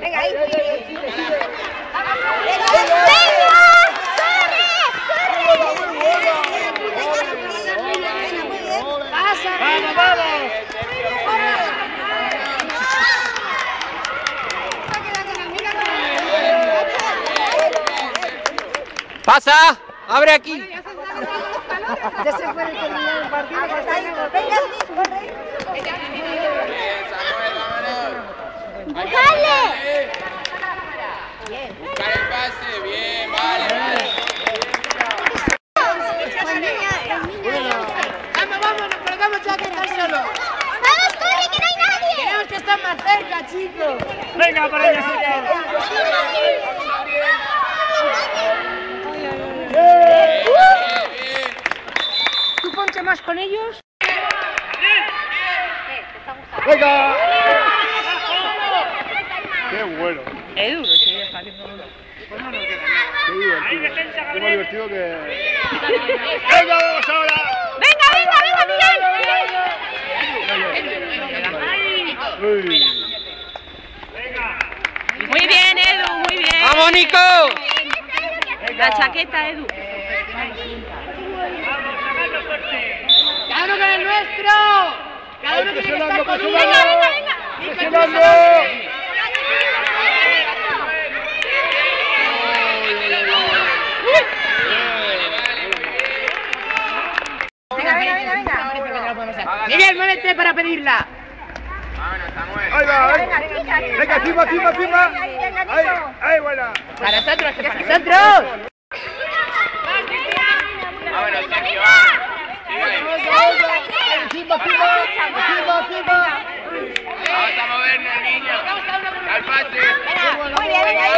Venga, ahí. ¡Vamos, vamos! ¡Pasa! ¡Abre aquí! Ya se puede terminar el partido. Venga, corre. ¡Dale! Buscar el pase, bien, vale, vale. Vamos, nos colgamos ya que estás solo. ¡Vamos, corre, que no hay nadie! Tenemos que estar más cerca, chicos. ¡Venga, para allá, señor! ¿Tú ponte más con ellos? ¡Venga! ¡Qué bueno! Edu, sí, está haciendo uno. ¡Qué divertido! ¡Qué más divertido que... ¡Venga, vamos ahora! ¡Venga, Miguel! Uy. Muy bien, Edu, muy bien. ¡Vamos, Nico! La chaqueta, Edu. ¡Cada uno con el nuestro! ¡Cada uno tiene que estar con uno! ¡Presionando! Venga. Miguel, muévete para pedirla. Vámonos, Samuel. ¡Ahí va! ¡Venga, encima! ¡Ahí, buena! Para nosotros, que para nosotros. Vámonos, Sergio, ¡Encima! vamos a movernos, niños. Al pase. Muy bien, venga,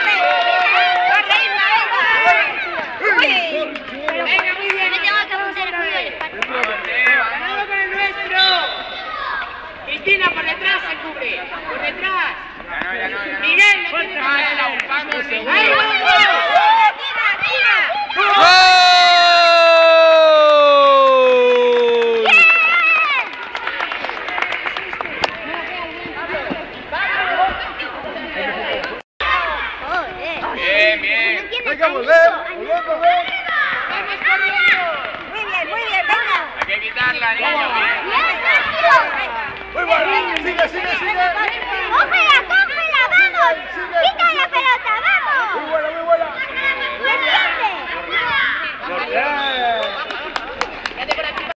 Venga, muy bien. me tengo que poner el culo del patio. Vamos, Teo. ¡Ganado con el nuestro! Cristina, por detrás se cubre. Por detrás. Ya no. Miguel, le tienes que Vale, dar. buscamos, ¡Ahí seguro. vamos! ¡Gol! Bien. ¡Venga, volver! Muy bien, venga. Hay que quitarla, niños. Bien. ¡Muy bueno! ¡Sigue! ¡Ojo,